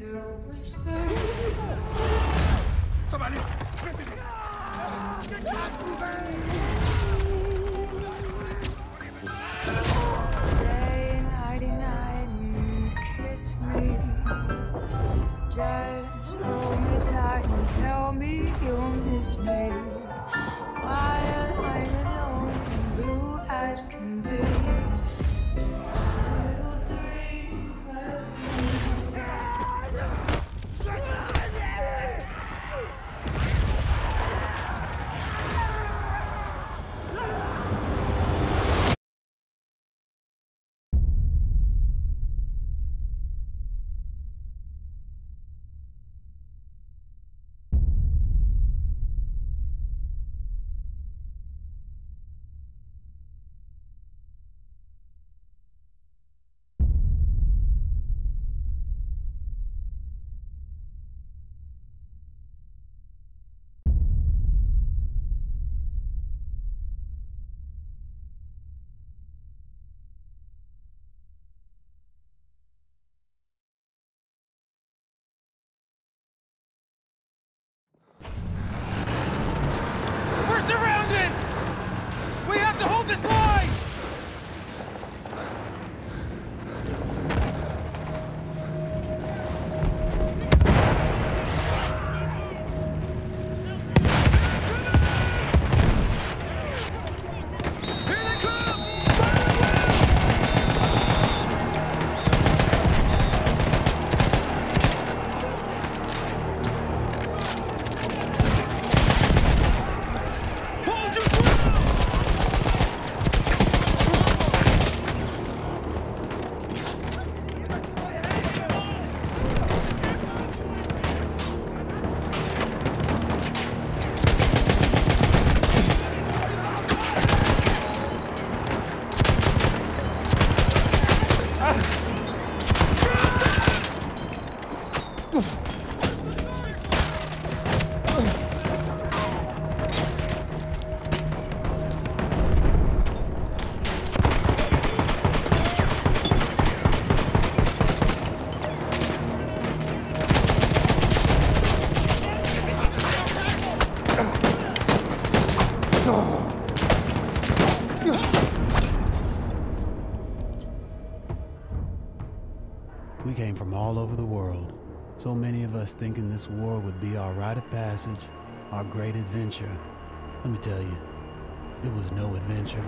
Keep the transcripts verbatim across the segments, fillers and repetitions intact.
Somebody! Stay nighty-night and kiss me. Just hold me tight and tell me you'll miss me. While I'm alone and blue as can be. Little dream of me. We're surrounded! We have to hold this line! Here they come! Hold your ground! We came from all over the world. So many of us thinking this war would be our rite of passage, our great adventure. Let me tell you, it was no adventure.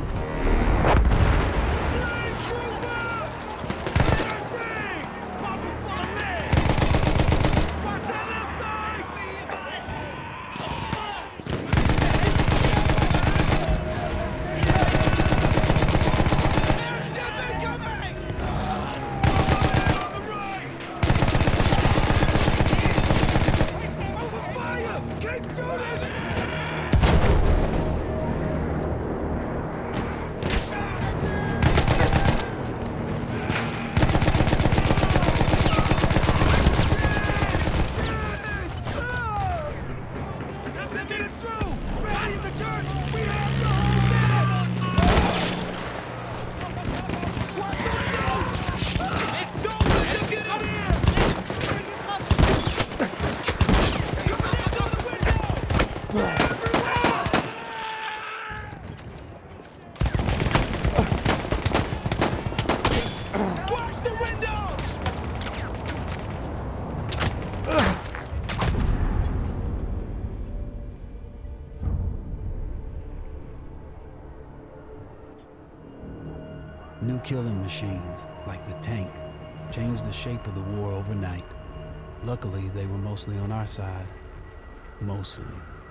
New killing machines, like the tank, changed the shape of the war overnight. Luckily, they were mostly on our side. Mostly.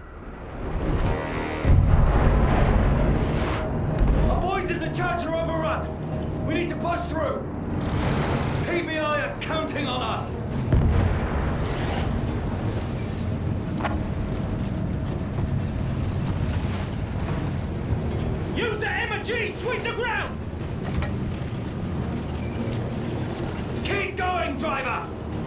Our boys in the church are overrun! We need to push through! P B I are counting on us! Use the M and G! Sweep the ground! Keep going, driver!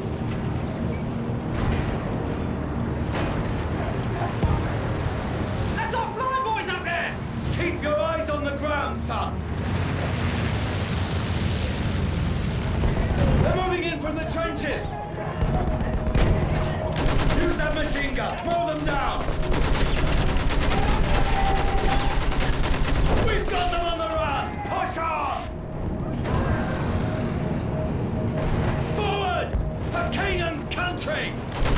That's our fly boys up there! Keep your eyes on the ground, son! They're moving in from the trenches! machine gun. Mow them down. We've got them on the run. Push on. Forward for king and country.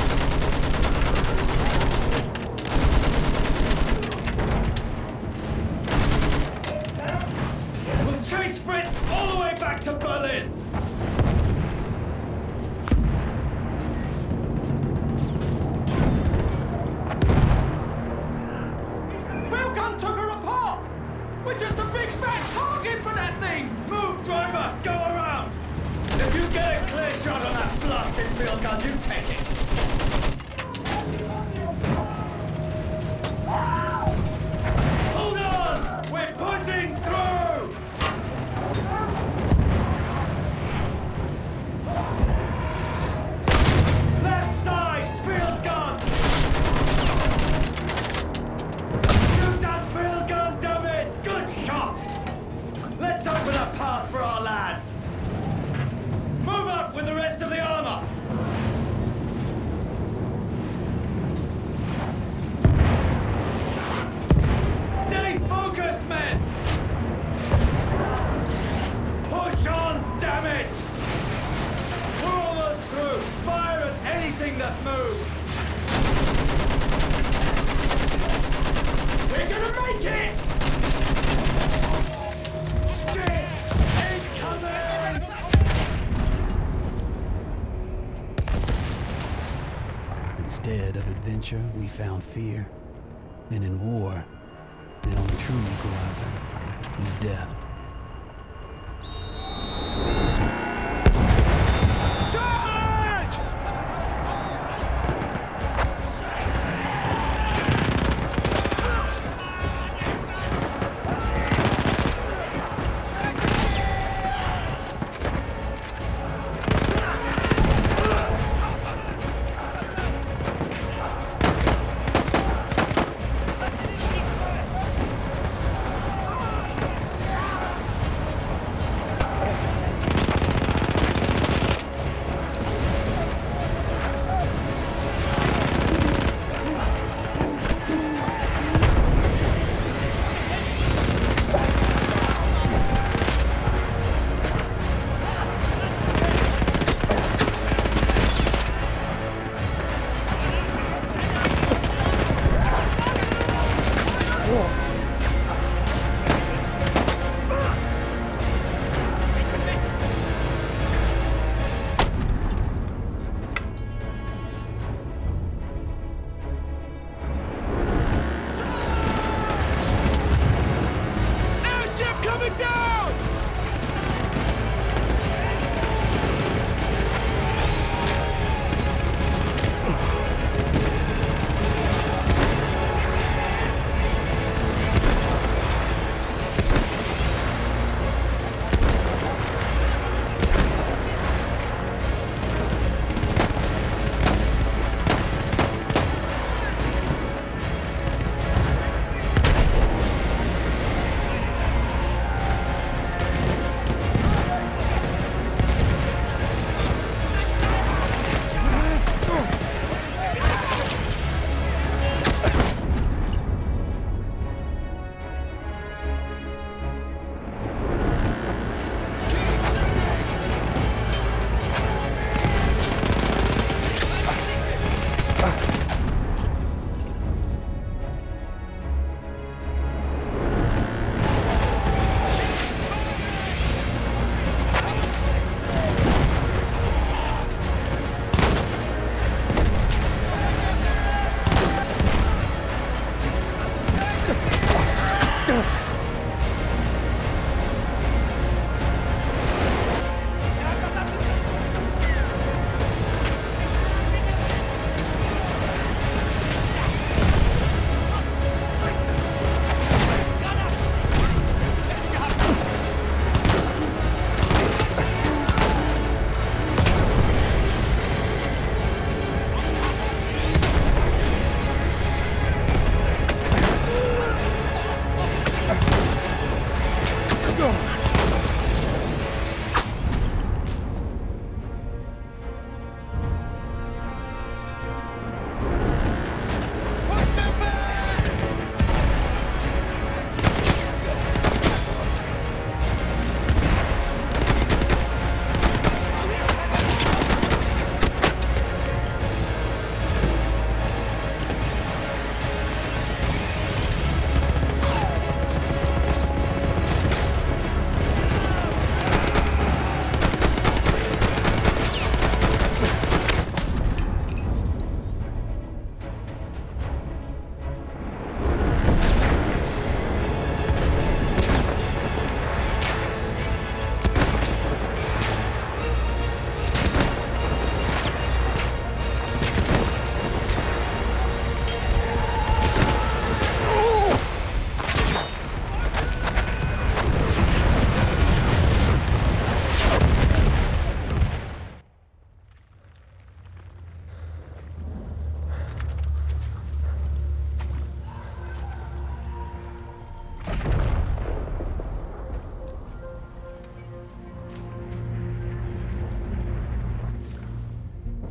We'll chase sprint all the way back to Berlin. We're just a big fat target for that thing! Move, driver! Go around! If you get a clear shot on that blasted field gun, you take it! Hold on! We're pushing through! Left side! Field gun! Shoot that field gun, damn it! Good shot! Let's open a path for our lads! Move up with the rest of the armor! Stay focused, men! Push on, damn it! We're almost through! Fire at anything that moves! We're gonna make it! Instead of adventure, we found fear. And in war, the only true equalizer is death.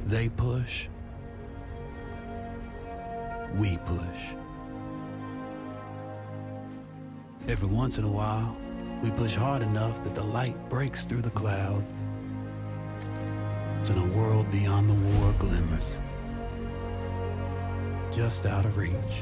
They push. We push. Every once in a while, we push hard enough that the light breaks through the clouds. It's in a world beyond the war glimmers, just out of reach.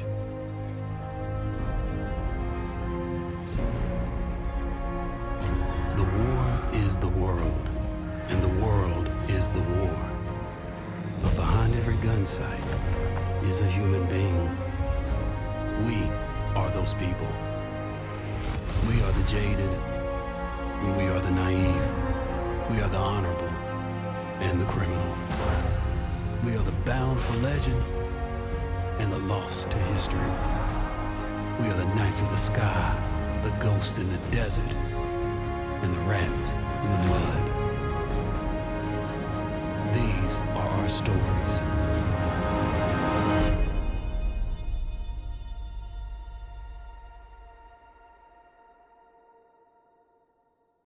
The war is the world, and the world is the war. But behind every gun sight is a human being. We are those people. We are the jaded, and we are the naive. We are the honorable and the criminal. We are the bound for legend and the lost to history. We are the knights of the sky, the ghosts in the desert, and the rats in the mud. These are our stories.